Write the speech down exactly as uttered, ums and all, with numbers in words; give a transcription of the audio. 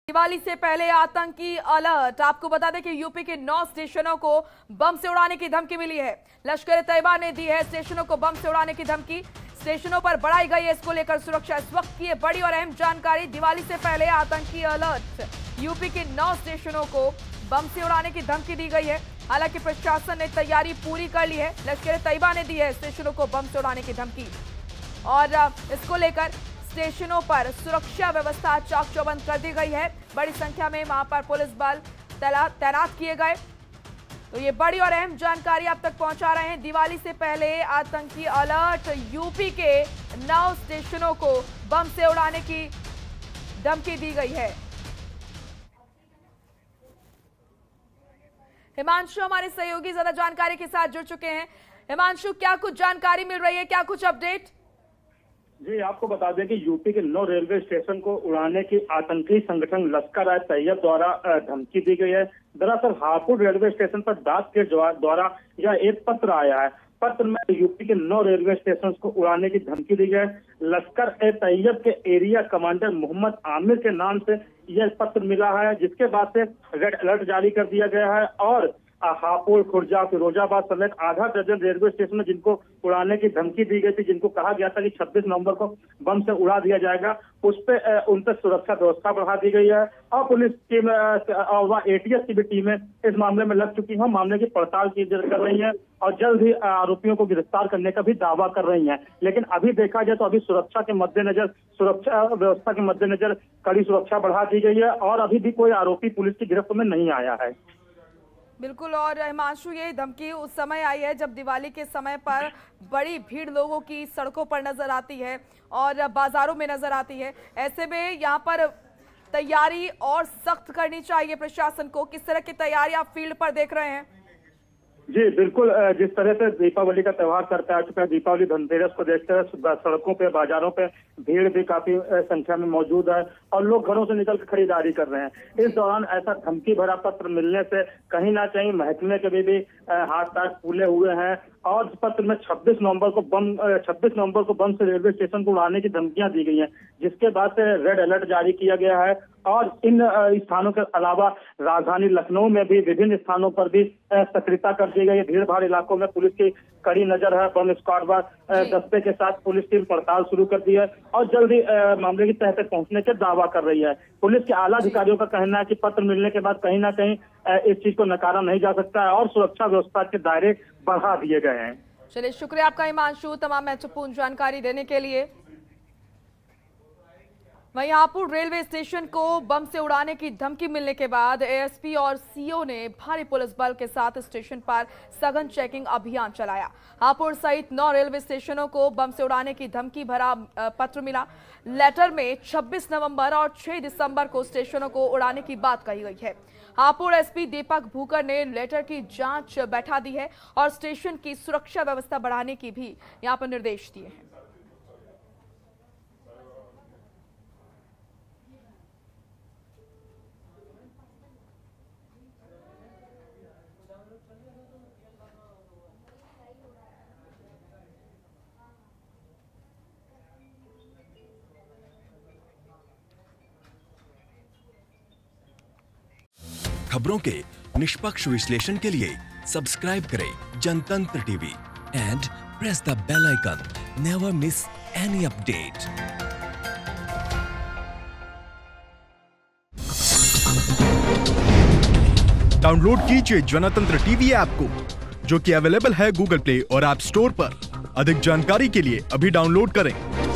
दिवाली से पहले आतंकी अलर्ट। आपको बता दें कि यूपी के नौ स्टेशनों को बम से उड़ाने की धमकी मिली है। लश्कर तैयबा ने दी है स्टेशनों को बम से उड़ाने की धमकी। स्टेशनों पर बढ़ाई गई है इसको लेकर सुरक्षा। इस वक्त की बड़ी और अहम जानकारी। दिवाली से पहले आतंकी अलर्ट। यूपी के नौ स्टेशनों को बम से उड़ाने की धमकी दी गई है। हालांकि प्रशासन ने तैयारी पूरी कर ली है। लश्कर तैयबा ने दी है स्टेशनों को बम से उड़ाने की धमकी और इसको लेकर स्टेशनों पर सुरक्षा व्यवस्था चाक चौबंद कर दी गई है। बड़ी संख्या में वहां पर पुलिस बल तैनात किए गए। तो ये बड़ी और अहम जानकारी आप तक पहुंचा रहे हैं। दिवाली से पहले आतंकी अलर्ट। यूपी के नौ स्टेशनों को बम से उड़ाने की धमकी दी गई है। हिमांशु हमारे सहयोगी ज्यादा जानकारी के साथ जुड़ चुके हैं। हिमांशु, क्या कुछ जानकारी मिल रही है, क्या कुछ अपडेट? जी, आपको बता दें कि यूपी के नौ रेलवे स्टेशन को उड़ाने की आतंकी संगठन लश्कर ए तैयब द्वारा धमकी दी गई है। दरअसल हापुड़ रेलवे स्टेशन पर डाक के द्वारा यह एक पत्र आया है। पत्र में यूपी के नौ रेलवे स्टेशन को उड़ाने की धमकी दी गई है। लश्कर ए तैयब के एरिया कमांडर मोहम्मद आमिर के नाम से यह पत्र मिला है, जिसके बाद से रेड अलर्ट जारी कर दिया गया है और हापुड़, खुर्जा, फिरोजाबाद समेत आधा दर्जन रेलवे स्टेशन जिनको उड़ाने की धमकी दी गई थी, जिनको कहा गया था कि छब्बीस नवंबर को बम से उड़ा दिया जाएगा, उस पे उन पर सुरक्षा व्यवस्था बढ़ा दी गई है और पुलिस टीम और एटीएस की भी टीमें इस मामले में लग चुकी हैं। मामले की पड़ताल की कर रही है और जल्द ही आरोपियों को गिरफ्तार करने का भी दावा कर रही है। लेकिन अभी देखा जाए तो अभी सुरक्षा के मद्देनजर सुरक्षा व्यवस्था के मद्देनजर कड़ी सुरक्षा बढ़ा दी गई है और अभी भी कोई आरोपी पुलिस की गिरफ्त में नहीं आया है। बिल्कुल। और हिमांशु, ये धमकी उस समय आई है जब दिवाली के समय पर बड़ी भीड़ लोगों की सड़कों पर नजर आती है और बाजारों में नजर आती है। ऐसे में यहाँ पर तैयारी और सख्त करनी चाहिए प्रशासन को। किस तरह की तैयारी आप फील्ड पर देख रहे हैं? जी बिल्कुल, जिस तरह से दीपावली का त्योहार करते आ चुका है, दीपावली धनतेरस को देखते हुए सड़कों पे, बाजारों पे भीड़ भी काफी संख्या में मौजूद है और लोग घरों से निकल कर खरीदारी कर रहे हैं। इस दौरान ऐसा धमकी भरा पत्र मिलने से कहीं ना कहीं महकमे के भी, भी हाथ पैर फूले हुए हैं और इस पत्र में छब्बीस नवंबर को बम छब्बीस नवंबर को बम से रेलवे स्टेशन को उड़ाने की धमकियां दी गई हैं, जिसके बाद से रेड अलर्ट जारी किया गया है और इन स्थानों के अलावा राजधानी लखनऊ में भी विभिन्न स्थानों पर भी सक्रियता कर दी गई है। भीड़ भाड़ इलाकों में पुलिस की कड़ी नजर है। बम स्क्वाड व दस्ते के साथ पुलिस टीम पड़ताल शुरू कर दी है और जल्दी मामले की तह तक पहुंचने के दावा कर रही है। पुलिस के आला अधिकारियों का कहना है कि पत्र मिलने के बाद कहीं ना कहीं इस चीज को नकारा नहीं जा सकता है और सुरक्षा व्यवस्था के दायरे बढ़ा दिए गए हैं। चलिए, शुक्रिया आपका हिमांशु तमाम महत्वपूर्ण जानकारी देने के लिए। वहीं हापुड़ रेलवे स्टेशन को बम से उड़ाने की धमकी मिलने के बाद एएसपी और सीओ ने भारी पुलिस बल के साथ स्टेशन पर सघन चेकिंग अभियान चलाया। हापुड़ सहित नौ रेलवे स्टेशनों को बम से उड़ाने की धमकी भरा पत्र मिला। लेटर में छब्बीस नवंबर और छह दिसंबर को स्टेशनों को उड़ाने की बात कही गई है। हापुड़ एसपी दीपक भूकर ने लेटर की जांच बैठा दी है और स्टेशन की सुरक्षा व्यवस्था बढ़ाने की भी यहां पर निर्देश दिए हैं। खबरों के निष्पक्ष विश्लेषण के लिए सब्सक्राइब करें Jantantra TV and press the bell icon. Never miss any update. Download कीजिए जनतंत्र टीवी ऐप को, जो कि अवेलेबल है गूगल प्ले और ऐप स्टोर पर। अधिक जानकारी के लिए अभी डाउनलोड करें।